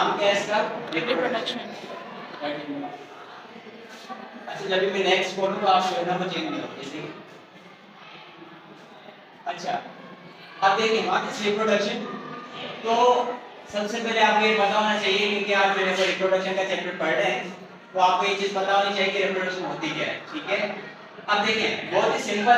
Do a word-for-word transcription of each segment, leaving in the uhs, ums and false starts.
नाम क्या है इसका? रिप्रोडक्शन। अच्छा जब भी मैं नेक्स्ट बोलूँ तो आप जो है ना वो चेंज नहीं हो जैसे। अच्छा अब देखिए व्हाट इज रिप्रोडक्शन। तो सबसे पहले आपको ये पता होना चाहिए क्योंकि आप जो है रिप्रोडक्शन का चैप्टर पढ़ रहे हैं तो आपको ये चीज पता होनी चाहिए कि रिप्रोडक्शन होती क्या है। ठीक है अब देखिए बहुत ही सिंपल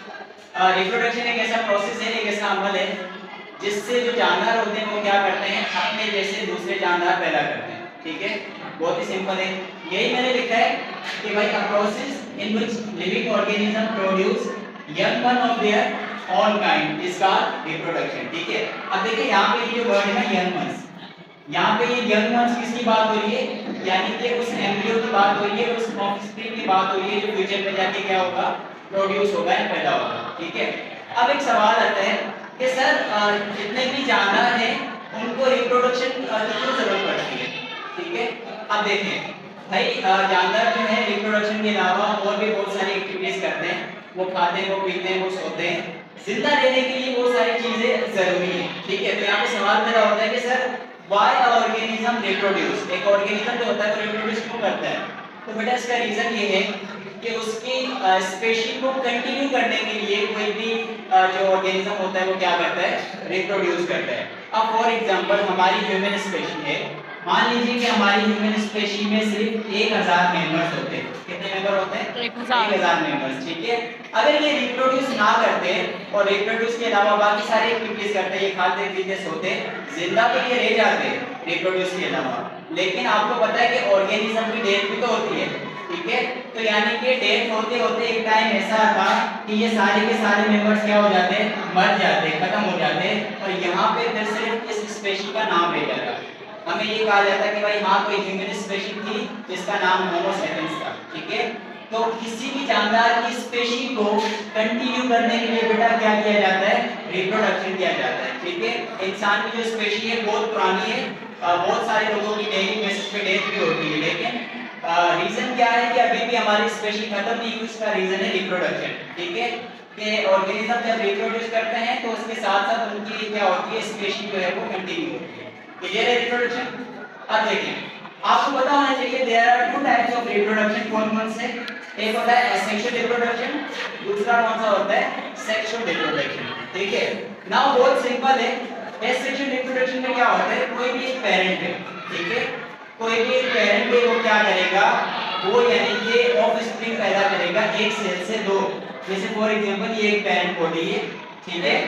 है। रिप्रोडक्शन एक ऐसा प्रोसेस है, एक ऐसा अमल है जिससे जो जानवर होते हैं वो क्या करते हैं अपने जैसे दूसरे जानवर पैदा करते हैं। ठीक है बहुत ही सिंपल है। यही मैंने लिखा है कि भाई a process in which living organism produce young one of their own kind is called reproduction. ठीक है अब देखिए यहाँ पे ये जो वर्ड है ना यंग वंस, यहाँ पे ये यंग वंस किसकी बात हो रही है यानी कि उस एम्ब्रियो की बात हो रही है, उस ऑफस्प्रिंग की बात हो रही है जो फ्यूचर में जाके क्या होगा प्रोड्यूस होगा या पैदा होगा। ठीक है अब एक सवाल आता है कि सर जितने भी जानवर हैं उनको रिप्रोडक्शन की क्यों जरूरत पड़ती है। ठीक है अब देखें भाई जानवर जो है रिप्रोडक्शन के अलावा और भी बहुत सारी एक्टिविटीज करते हैं, वो खाते हैं, वो पीते हैं, वो सोते हैं, जिंदा रहने के लिए बहुत सारी चीजें जरूरी है। ठीक है तो यहाँ पे सवाल मेरा होता है कि sir why a organism reproduce, एक ऑर्गेनिज्म जो होता है वो रिप्रोड्यूस क्यों करता है। तो बेटा इसका रीजन ये है कि उसकी स्पेशीज को कंटिन्यू करने के लिए कोई भी आ, जो ऑर्गेनिज्म होता है वो क्या करता है रिप्रोड्यूस करता है। अब फॉर एग्जांपल हमारी ह्यूमन स्पेशीज है, मान लीजिए कि हमारी ह्यूमन स्पेशीज में सिर्फ एक हज़ार मेंबर्स होते हैं। कितने मेंबर होते हैं? एक हज़ार। एक हज़ार मेंबर्स। ठीक है अगर ये रिप्रोड्यूस ना करते और रिप्रोड्यूस के अलावा बाकी सारी एक्टिविटीज करते, ये खाते पीते सोते, जिंदा तो ये रह जाते रिप्रोड्यूस के अलावा, लेकिन आपको पता है कि ऑर्गेनिज्म की डेथ भी तो होती है। ठीक है तो यानी कि डेथ होते होते एक टाइम ऐसा था कि ये सारे के सारे मेंबर्स क्या हो जाते मर जाते, खत्म हो जाते और यहाँ पे फिर सिर्फ इस स्पेशीज का नाम रह जाता। हमें ये कहा जाता है कि भाई हाँ कोई ह्यूमन स्पेशीज थी जिसका नाम होमो सेपियंस था। ठीक है तो किसी भी जानवर की स्पेशीज को कंटिन्यू करने के लिए बेटा क्या किया जाता है रिप्रोडक्शन किया जाता है। ठीक है इंसान की जो स्पेशीज है बहुत पुरानी है, बहुत सारे लोगों की डेली बेसिस पे डेथ भी होती है, लेकिन रीजन क्या है कि अभी भी हमारी स्पेशीज खत्म नहीं हुई, उसका रीजन है रिप्रोडक्शन। ठीक है कि ऑर्गेनिज्म जब रिप्रोड्यूस करते हैं तो उसके साथ साथ उनकी क्या होती है स्पेशीज जो है वो कंटिन्यू होती है। क्लियर है रिप्रोडक्शन। अब देखिए आपको पता होना चाहिए there are two types of reproduction. कौन कौन से? एक होता है एसेक्सुअल रिप्रोडक्शन, दूसरा कौन सा होता है सेक्सुअल रिप्रोडक्शन। ठीक है नाउ बहुत सिंपल है। एसेक्सुअल रिप्रोडक्शन में क्या होता है कोई भी एक पेरेंट है, ठीक है कोई भी एक पेरेंट है वो क्या करेगा वो यानी कि ऑफस्प्रिंग पैदा करेगा एक सेल से दो। जैसे फॉर एग्जांपल ये एक पेरेंट बॉडी है। ठीक है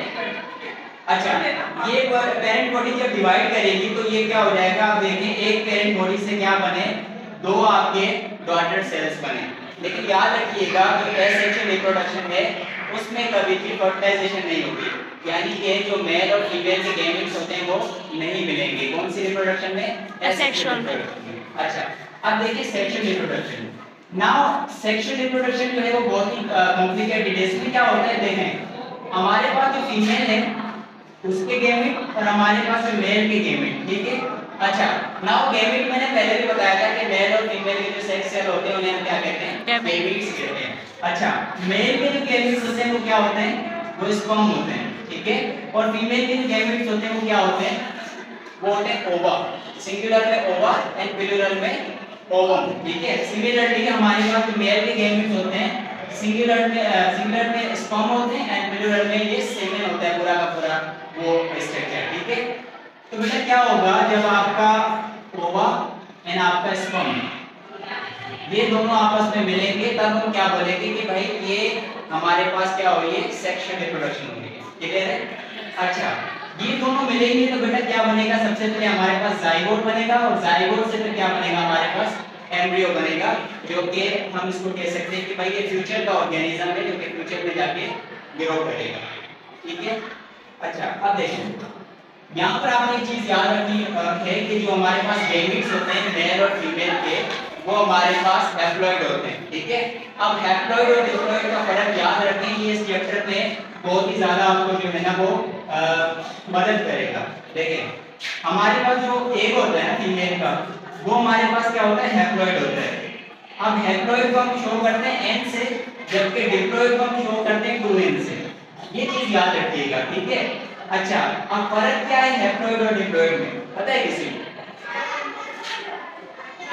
अच्छा ये पेरेंट बॉडी जब डिवाइड करेगी तो ये क्या हो जाएगा आप देखें एक पेरेंट बॉडी से क्या बने दो आपके डॉटर सेल्स बने। लेकिन याद रखिएगा जो एसेक्सुअल रिप्रोडक्शन है उसमें कभी भी फर्टिलाइजेशन नहीं होगी, यानी कि जो मेल और फीमेल के गैमेट्स होते हैं वो नहीं मिलेंगे। कौन सी रिप्रोडक्शन में? एसेक्सुअल में। अच्छा अब देखिए sexual reproduction. Now sexual reproduction जो है वो बहुत ही कॉम्प्लिकेटेड है। इसमें क्या होता है देखें हमारे पास जो फीमेल है उसके गैमेट और हमारे पास जो मेल के गैमेट। ठीक है अच्छा नाउ गैमेट मैंने पहले भी बताया था कि मेल और फीमेल के जो सेक्स सेल होते हैं उन्हें हम क्या कहते हैं गैमेट्स कहते हैं। अच्छा मेल के जो गैमेट्स होते हैं वो क्या होते हैं वो स्पर्म होते हैं। ठीक है और फीमेल के जो गैमेट्स होते हैं वो क्या होते हैं वो होते हैं ओवा। सिंगुलर में ओवा एंड प्लूरल में ओवम। ठीक है सिमिलरली हमारे पास जो मेल के गैमेट्स होते हैं सिंगुलर में सिंगुलर में स्पर्म होते हैं एंड प्लूरल में ये सेमेन होता है पूरा का पूरा वो स्ट्रक्चर। ठीक है तो बेटा क्या होगा जब आपका ओवा एंड आपका स्पर्म ये दोनों आपस में मिलेंगे तब हम क्या बोलेंगे कि भाई ये हमारे पास क्या हो रही है सेक्सुअल रिप्रोडक्शन हो रही है। क्लियर है। अच्छा ये दोनों मिलेंगे तो बेटा क्या बनेगा सबसे पहले हमारे पास जाइगोट बनेगा और जाइगोट से फिर क्या बनेगा हमारे पास एम्ब्रियो बनेगा जो कि हम इसको कह सकते हैं कि भाई ये फ्यूचर का ऑर्गेनिज्म है जो कि फ्यूचर में जाके ग्रो करेगा। ठीक है अच्छा अब देखिए यहाँ पर आपने एक चीज याद रखनी है कि जो हमारे पास गैमेट्स होते हैं मेल और फीमेल के वो हमारे पास हैप्लॉइड होते हैं। ठीक है अब हैप्लॉइड और डिप्लॉइड का फर्क याद रखें कि इस चैप्टर में बहुत ही ज्यादा आपको जो है ना वो आ, मदद करेगा। देखिए हमारे पास जो एग होता है ना फीमेल का वो हमारे पास क्या होता है हैप्लॉइड होता है। अब हैप्लॉइड को हम शो करते हैं एन से जबकि डिप्लॉइड को हम शो करते हैं टू एन से। ये चीज याद रखिएगा। ठीक है अच्छा अब फर्क क्या है हैप्लॉइड और डिप्लॉइड में पता है किसी को?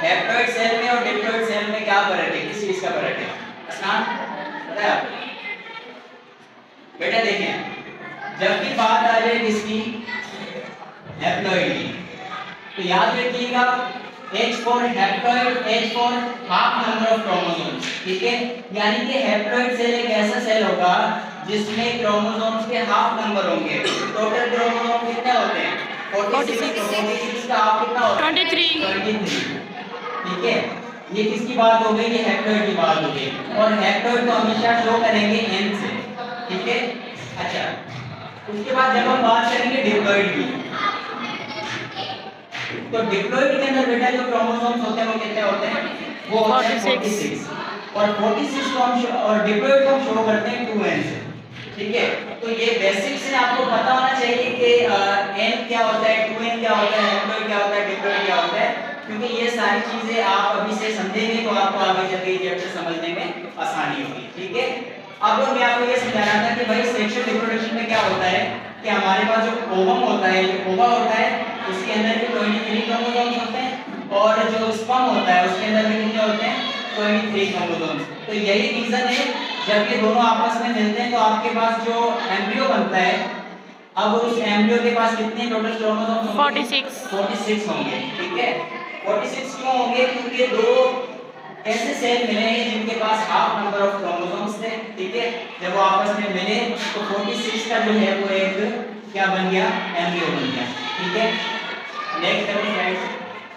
हैप्लॉइड सेल में और डिप्लॉइड सेल में क्या फर्क है, किस चीज का फर्क है? आसान पता है आपको? बेटा देखें, जबकि बात आ जाए किसकी, हैप्लॉइड की, तो याद रखिएगा H for haploid, H for half number of chromosomes, ठीक है। यानी कि हैप्लॉइड सेल एक ऐसा सेल होगा जिसमें क्रोमोसोम्स के हाफ नंबर होंगे। टोटल क्रोमोसोम कितने होते हैं? छियालीस। छियालीस का हाफ कितना होता है? तेईस। तेईस, ठीक है। ये किसकी बात हो गई? ये हैप्लॉइड की बात हो गई, और हैप्लॉइड को हमेशा शो करेंगे N से, ठीक है। अच्छा, उसके बाद जब हम बात करेंगे डिप्लॉइड की, तो डिप्लॉइड के अंदर बेटा जो क्रोमोसोम्स होते हैं वो कितने होते हैं? वो होते हैं छियालीस, और छियालीस को हम और डिप्लॉइड को हम शो करते हैं टू एन से, ठीक है। तो ये बेसिक से आपको पता होना चाहिए कि एन क्या होता है, टू एन क्या होता है, हैप्लॉइड क्या होता है, डिप्लॉइड क्या होता है, क्योंकि ये सारी चीजें आप अभी से समझेंगे तो आपको आगे चलकर ये चैप्टर समझने में आसानी होगी, ठीक है। अब मैं आपको ये समझा रहा था कि भाई सेक्सुअल रिप्रोडक्शन में क्या होता है कि हमारे पास जो ओवम होता है, जो ओवा होता है, उसके अंदर भी तेईस क्रोमोसोम्स होते हैं, और जो स्पर्म होता है उसके अंदर भी कितने होते हैं? तेईस क्रोमोसोम्स। तो यही रीजन है जब ये दोनों आपस में मिलते हैं तो आपके पास जो एम्ब्रियो बनता है, अब उस एम्ब्रियो के पास कितने टोटल क्रोमोसोम्स होंगे? छियालीस। छियालीस होंगे, ठीक है। छियालीस क्यों होंगे? क्योंकि दो ऐसे सेल मिले हैं जिनके पास हाफ नंबर ऑफ क्रोमोसोम्स थे, ठीक है। जब वो आपस में मिले तो छियालीस का जो है वो एक क्या बन गया? एम्ब्रियो बन गया, ठीक है। नेक्स्ट करो स्लाइड।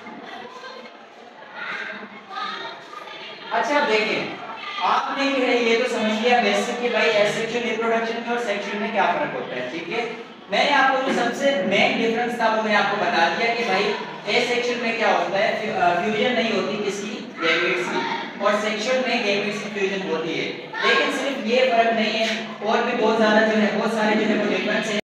अच्छा देखिए, आपने जो है ये तो समझ लिया बेसिक कि भाई एसेक्सुअल रिप्रोडक्शन में और सेक्सुअल में क्या फर्क होता है, ठीक है। मैंने आपको जो सबसे मेन डिफरेंस था वो मैंने आपको बता दिया कि भाई एसेक्सुअल में क्या होता है, फ्यूजन नहीं होती किसकी? गैमेट्स की, और सेक्सुअल में गैमेट्स की फ्यूजन होती है। लेकिन सिर्फ ये फर्क नहीं है, और भी बहुत ज्यादा जो है बहुत सारे जो है वो डिफरेंस है।